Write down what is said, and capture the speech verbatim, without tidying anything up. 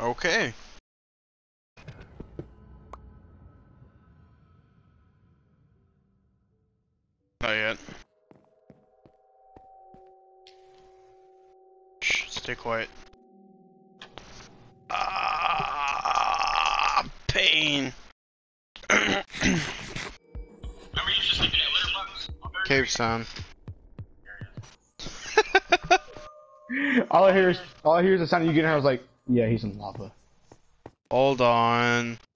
Okay. Not yet. Shh, stay quiet. Ah, pain. Cave sound. All I hear is all I hear is the sound you get in. I was like, yeah, he's in lava. Hold on.